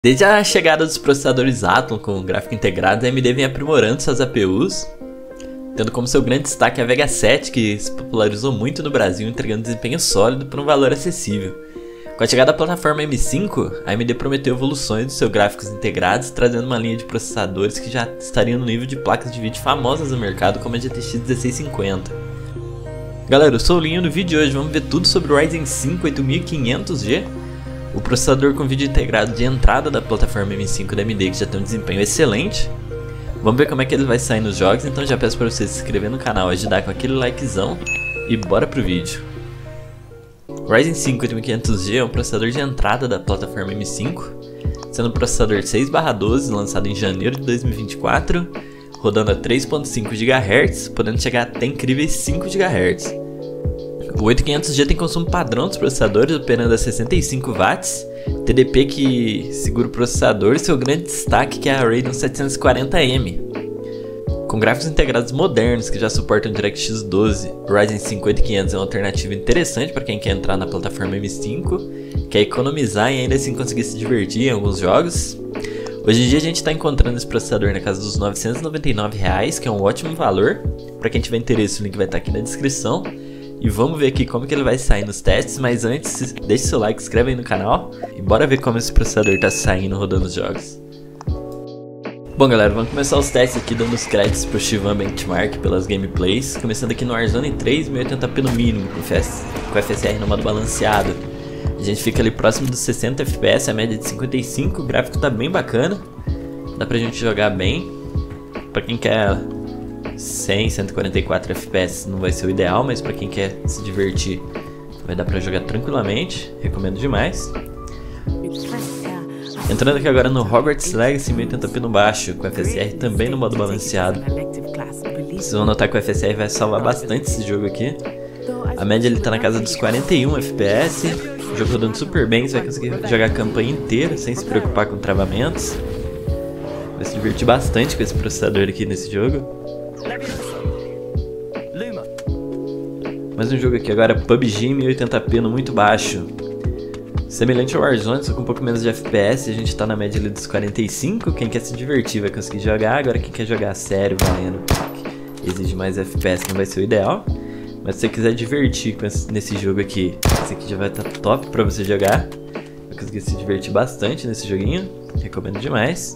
Desde a chegada dos processadores Atom com gráfico integrado, a AMD vem aprimorando suas APUs, tendo como seu grande destaque a Vega 7, que se popularizou muito no Brasil, entregando desempenho sólido por um valor acessível. Com a chegada da plataforma M5, a AMD prometeu evoluções dos seus gráficos integrados, trazendo uma linha de processadores que já estariam no nível de placas de vídeo famosas no mercado, como a GTX 1650. Galera, eu sou o Linho. No vídeo de hoje vamos ver tudo sobre o Ryzen 5 8500G, o processador com vídeo integrado de entrada da plataforma M5 da AMD, que já tem um desempenho excelente. Vamos ver como é que ele vai sair nos jogos, então já peço para você se inscrever no canal, ajudar com aquele likezão e bora pro vídeo. O Ryzen 5 8500G é um processador de entrada da plataforma M5, sendo um processador 6/12 lançado em janeiro de 2024, rodando a 3.5 GHz, podendo chegar até incríveis 5 GHz. O 8500G tem consumo padrão dos processadores, operando a 65 watts, TDP que segura o processador e seu grande destaque que é a Radeon 740M. Com gráficos integrados modernos que já suportam DirectX 12, o Ryzen 5 8500 é uma alternativa interessante para quem quer entrar na plataforma M5, quer economizar e ainda assim conseguir se divertir em alguns jogos. Hoje em dia a gente está encontrando esse processador na casa dos R$ 999, que é um ótimo valor. Para quem tiver interesse, o link vai estar aqui na descrição. E vamos ver aqui como que ele vai sair nos testes, mas antes, deixe seu like, se inscreve aí no canal e bora ver como esse processador está saindo rodando os jogos. Bom galera, vamos começar os testes aqui dando os créditos pro Shivan Benchmark pelas gameplays, começando aqui no Warzone 3, 1080p no mínimo, com FSR no modo balanceado. A gente fica ali próximo dos 60 FPS, a média de 55, o gráfico tá bem bacana, dá pra gente jogar bem. Pra quem quer 100, 144 FPS não vai ser o ideal, mas pra quem quer se divertir vai dar pra jogar tranquilamente, recomendo demais. Entrando aqui agora no Hogwarts Legacy 1080p no baixo, com FSR também no modo balanceado. Vocês vão notar que o FSR vai salvar bastante esse jogo aqui. A média ele tá na casa dos 41 FPS, o jogo rodando super bem, você vai conseguir jogar a campanha inteira sem se preocupar com travamentos. Vai se divertir bastante com esse processador aqui nesse jogo. Mais um jogo aqui agora, PUBG 1080p no muito baixo. Semelhante ao Warzone, só com um pouco menos de FPS, a gente tá na média ali dos 45. Quem quer se divertir vai conseguir jogar, agora quem quer jogar sério, valendo, exige mais FPS, não vai ser o ideal. Mas se você quiser divertir nesse jogo aqui, esse aqui já vai estar top pra você jogar. Vai conseguir se divertir bastante nesse joguinho, recomendo demais.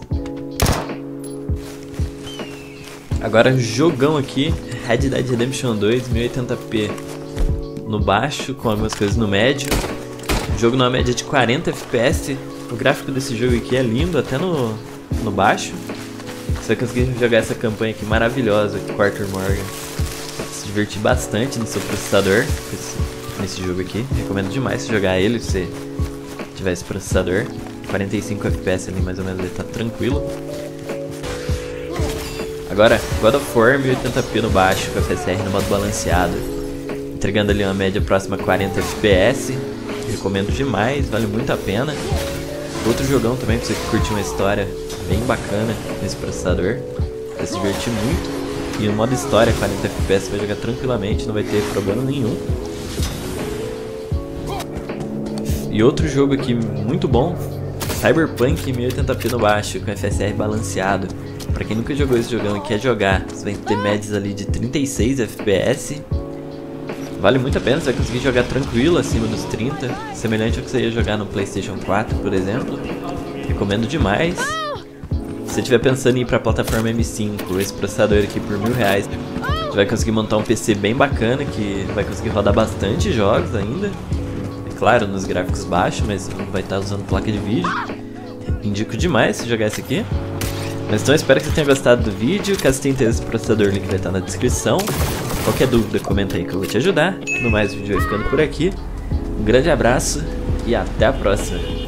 Agora jogão aqui, Red Dead Redemption 2 1080p no baixo, com algumas coisas no médio. Jogo numa média de 40 FPS, o gráfico desse jogo aqui é lindo, até no baixo. Você vai conseguir jogar essa campanha aqui maravilhosa com o Arthur Morgan. Se divertir bastante no seu processador nesse jogo aqui, recomendo demais você jogar ele se você tiver esse processador. 45 FPS ali mais ou menos, ele tá tranquilo. Agora, God of War 1080p no baixo, com FSR no modo balanceado, entregando ali uma média próxima a 40 FPS, recomendo demais, vale muito a pena. Outro jogão também pra você que curte uma história bem bacana nesse processador, vai se divertir muito. E no modo história, 40 FPS, você vai jogar tranquilamente, não vai ter problema nenhum. E outro jogo aqui muito bom, Cyberpunk 1080p no baixo, com FSR balanceado. Pra quem nunca jogou esse jogão e quer jogar, você vai ter médias ali de 36 FPS. Vale muito a pena, você vai conseguir jogar tranquilo acima dos 30, semelhante ao que você ia jogar no PlayStation 4, por exemplo. Recomendo demais. Se você estiver pensando em ir pra plataforma M5, esse processador aqui por R$1000, você vai conseguir montar um PC bem bacana, que vai conseguir rodar bastante jogos ainda. É claro, nos gráficos baixos, mas não vai estar usando placa de vídeo. Indico demais você jogar esse aqui. Mas então espero que você tenha gostado do vídeo. Caso tenha interesse no processador, o link vai estar na descrição. Qualquer dúvida, comenta aí que eu vou te ajudar. No mais, o vídeo vai ficando por aqui. Um grande abraço e até a próxima.